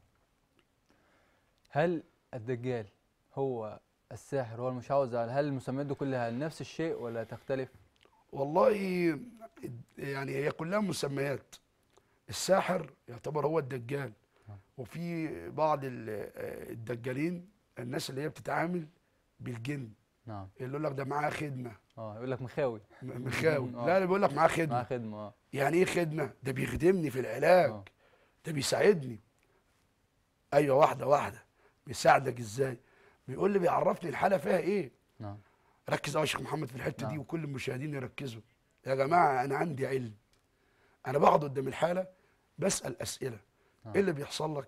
هل الدجال هو الساحر هو المشعوذ؟ هل المسميات دي كلها نفس الشيء ولا تختلف؟ والله يعني هي كلها مسميات. الساحر يعتبر هو الدجال، وفي بعض الدجالين الناس اللي هي بتتعامل بالجن. نعم. اللي يقول لك ده معاه خدمه. يقول لك مخاوي. لا، اللي بيقول لك معاه خدمه. معاه خدمه. يعني ايه خدمه؟ ده بيخدمني في العلاج. ده بيساعدني. ايوه، واحده واحده. بيساعدك ازاي؟ بيقول لي بيعرفني الحاله فيها ايه. نعم. ركز يا شيخ محمد في الحته دي، وكل المشاهدين يركزوا. يا جماعه انا عندي علم. انا بقعد قدام الحاله بسال اسئله. ايه اللي بيحصل لك؟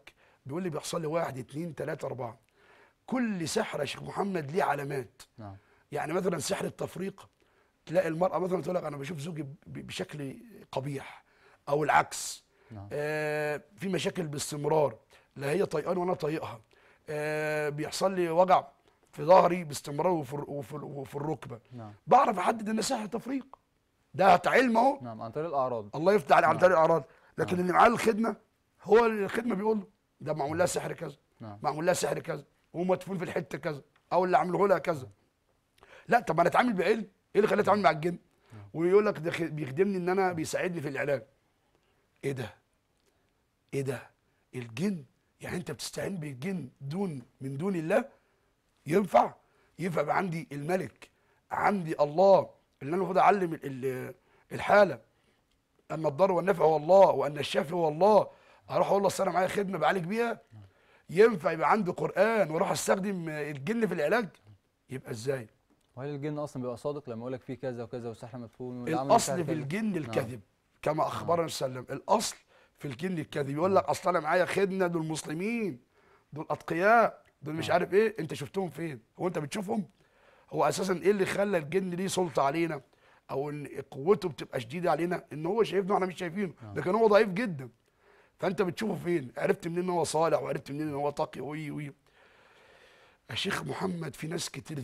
بيقول لي بيحصل لي 1 2 3 4. كل سحر يا شيخ محمد ليه علامات. نعم. يعني مثلا سحر التفريق، تلاقي المرأة مثلا تقول لك أنا بشوف زوجي بشكل قبيح، أو العكس. نعم. في مشاكل باستمرار، لا هي طايقاني وأنا طايقها. بيحصل لي وجع في ظهري باستمرار وفي الركبة. نعم. بعرف أحدد إن سحر تفريق، ده علم أهو. نعم، عن طريق الأعراض. الله يفتح عليه عن نعم. طريق الأعراض. لكن نعم. اللي معاه الخدمة، هو الخدمة بيقول له ده معمول لها سحر كذا، نعم. معمول لها سحر كذا، ومدفون في الحتة كذا، أو اللي عمله لها كذا. لا، طب انا اتعامل بعلم، ايه اللي خلاني اتعامل مع الجن؟ ويقول لك ده بيخدمني ان انا بيساعدني في العلاج. ايه ده؟ ايه ده؟ الجن يعني انت بتستعين بالجن من دون الله؟ ينفع يبقى عندي الملك، عندي الله اللي انا المفروض اعلم الحاله ان الضر والنفع هو الله، وان الشافي هو الله، اروح اقول له اصل انا معايا خدمه بعالج بيها؟ ينفع يبقى عندي قران واروح استخدم الجن في العلاج؟ يبقى ازاي؟ وهل الجن اصلا بيبقى صادق لما يقول لك في كذا وكذا والسحر مدفون؟ الاصل في الجن الكذب كما اخبرنا صلى الله عليه وسلم. الاصل في الجن الكذب. يقول لك اصل انا معايا خدمه، دول مسلمين، دول اتقياء، دول مش عارف ايه. انت شفتهم فين؟ هو انت بتشوفهم؟ هو اساسا ايه اللي خلى الجن ليه سلطه علينا، او ان قوته بتبقى شديده علينا؟ ان هو شايفنا واحنا مش شايفينه، لكن هو ضعيف جدا. فانت بتشوفه فين؟ عرفت منين ان هو صالح، وعرفت منين ان هو تقي وي. يا شيخ محمد في ناس كتير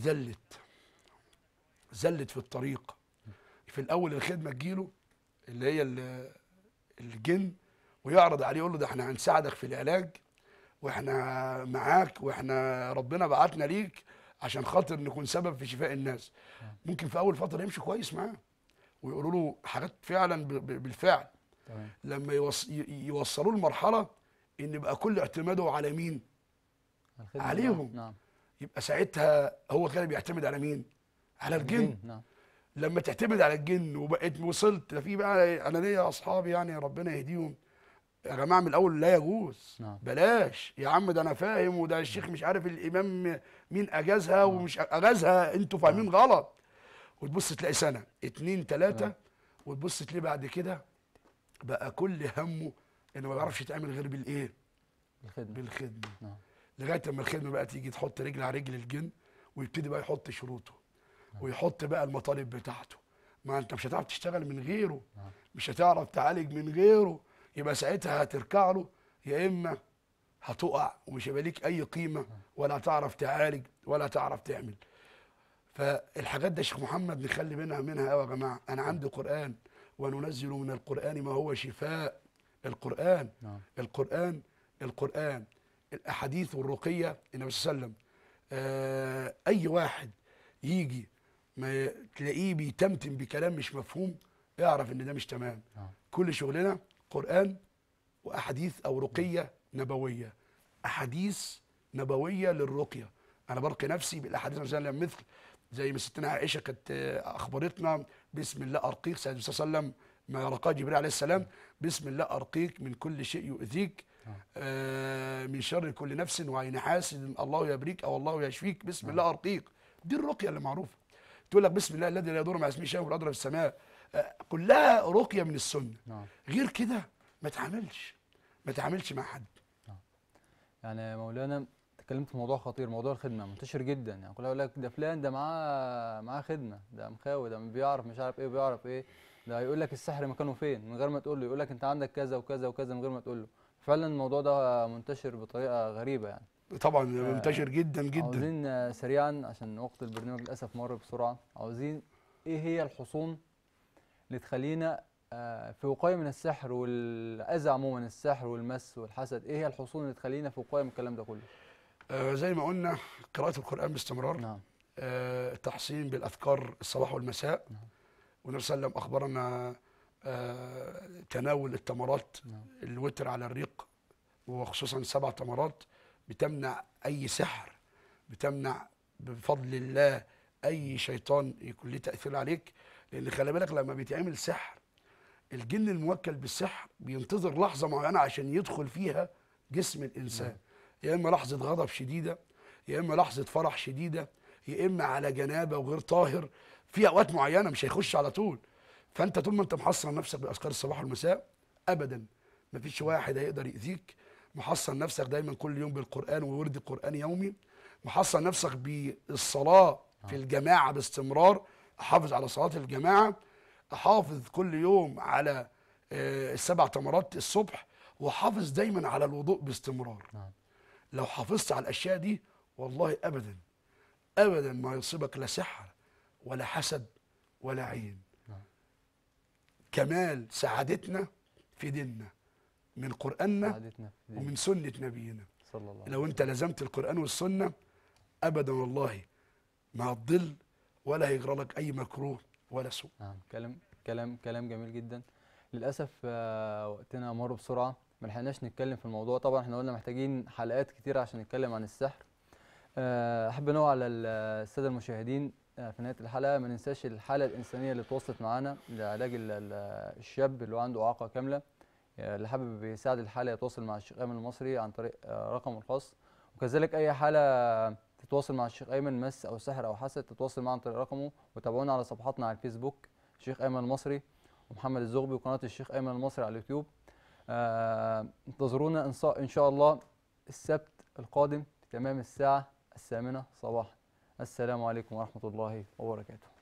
زلت في الطريق. في الاول الخدمه تجيله اللي هي الجن، ويعرض عليه يقول له ده احنا هنساعدك في العلاج، واحنا معاك، واحنا ربنا بعتنا ليك عشان خاطر نكون سبب في شفاء الناس. ممكن في اول فتره يمشي كويس معاه ويقولوا له حاجات فعلا بالفعل. تمام. لما يوصلوه لمرحله ان يبقى كل اعتماده على مين؟ عليهم. نعم. يبقى ساعتها هو كان بيعتمد على مين؟ على الجن. نعم. لما تعتمد على الجن وبقيت وصلت، ده في بقى انا ليا اصحابي يعني ربنا يهديهم، يا جماعه من الاول لا يجوز. نعم. بلاش يا عم، ده انا فاهم، وده الشيخ مش عارف الامام مين اجازها ومش اجازها، انتوا فاهمين غلط. وتبص تلاقي سنه 2 3 وتبص تلاقي بعد كده بقى كل همه انه ما بيعرفش يتعامل غير بالايه؟ بالخدمه. نعم. لغايه لما الخدمه بقى تيجي تحط رجل على رجل الجن، ويبتدي بقى يحط شروطه ويحط بقى المطالب بتاعته. ما انت مش هتعرف تشتغل من غيره، مش هتعرف تعالج من غيره. يبقى ساعتها هتركع له، يا اما هتقع ومش هيبقى ليك اي قيمه، ولا هتعرف تعالج ولا هتعرف تعمل. فالحاجات دي يا شيخ محمد نخلي منها قوي يا جماعه. انا عندي قران، وننزل من القران ما هو شفاء. القران القران الاحاديث والرقيه. النبي صلى الله عليه وسلم اي واحد يجي ما تلاقيه بيتمتم بكلام مش مفهوم، اعرف ان ده مش تمام. كل شغلنا قرآن واحاديث او رقية نبوية، احاديث نبوية للرقية. انا برقي نفسي بالاحاديث مثلا، مثل زي ما ستنا عائشة كانت اخبرتنا بسم الله ارقيك، سيدنا النبي صلى الله عليه وسلم ما رقاه جبريل عليه السلام، بسم الله ارقيك من كل شيء يؤذيك، من شر كل نفس وعين حاسد، الله يبريك او الله يشفيك، بسم الله ارقيك. دي الرقيه اللي معروفه. تقول لك بسم الله الذي لا يضر مع اسمه شيء في الارض ولا في السماء، كلها رقيه من السنه. غير كده ما تعاملش مع حد. يعني مولانا اتكلمت في موضوع خطير، موضوع الخدمه منتشر جدا. يعني كلها يقول لك ده فلان ده معاه خدمه، ده مخاوي، ده بيعرف مش عارف ايه وبيعرف ايه، ده هيقول لك السحر مكانه فين من غير ما تقول له، يقول لك انت عندك كذا وكذا وكذا من غير ما تقول له. فعلا الموضوع ده منتشر بطريقه غريبه يعني. طبعا منتشر جدا جدا. عاوزين سريعا عشان وقت البرنامج للاسف مر بسرعه، عاوزين ايه هي الحصون اللي تخلينا في وقايه من السحر والاذى عموما، السحر والمس والحسد، ايه هي الحصون اللي تخلينا في وقايه من الكلام ده كله؟ زي ما قلنا قراءة القرآن باستمرار. نعم. التحصين بالأذكار الصباح والمساء. نعم. والنبي صلى الله عليه وسلم أخبرنا تناول التمرات. نعم. الوتر على الريق، وخصوصا 7 تمرات بتمنع أي سحر، بتمنع بفضل الله أي شيطان يكون له تأثير عليك. لأن خلي بالك لما بيتعمل سحر، الجن الموكل بالسحر بينتظر لحظة معينة عشان يدخل فيها جسم الإنسان. نعم. يا إما لحظة غضب شديدة، يا إما لحظة فرح شديدة، يا إما على جنابة وغير طاهر، في أوقات معينة مش هيخش على طول. فأنت طول ما أنت محصن نفسك بأذكار الصباح والمساء، أبدا مفيش واحد هيقدر يأذيك، محصن نفسك دايما كل يوم بالقرآن وورد قرآن يومي، محصن نفسك بالصلاة في الجماعة باستمرار، أحافظ على صلاة الجماعة، أحافظ كل يوم على السبع تمرات الصبح، وحافظ دايما على الوضوء باستمرار. لو حافظت على الأشياء دي والله أبدا أبدا ما يصيبك لا سحر ولا حسد ولا عين. كمال سعادتنا في ديننا من قرآننا ومن سنة نبينا صلى الله عليه وسلم. لو انت لزمت القرآن والسنة أبدا والله ما هتضل ولا هيجرى لك أي مكروه ولا سوء. نعم، كلام جميل جدا. للأسف وقتنا مر بسرعة، ما لحقناش نتكلم في الموضوع. طبعا احنا قلنا محتاجين حلقات كتير عشان نتكلم عن السحر. أحب أنوه على السادة المشاهدين في نهاية الحلقة ما ننساش الحالة الإنسانية اللي تواصلت معانا لعلاج الشاب اللي عنده إعاقة كاملة. اللي حابب يساعد الحالة يتواصل مع الشيخ أيمن المصري عن طريق رقمه الخاص، وكذلك أي حالة تتواصل مع الشيخ أيمن مس أو سحر أو حسد تتواصل معه عن طريق رقمه. وتابعونا على صفحاتنا على الفيسبوك الشيخ أيمن المصري ومحمد الزغبي، وقناة الشيخ أيمن المصري على اليوتيوب. انتظرونا إن شاء الله السبت القادم في تمام الساعة 8 صباحا. السلام عليكم ورحمة الله وبركاته.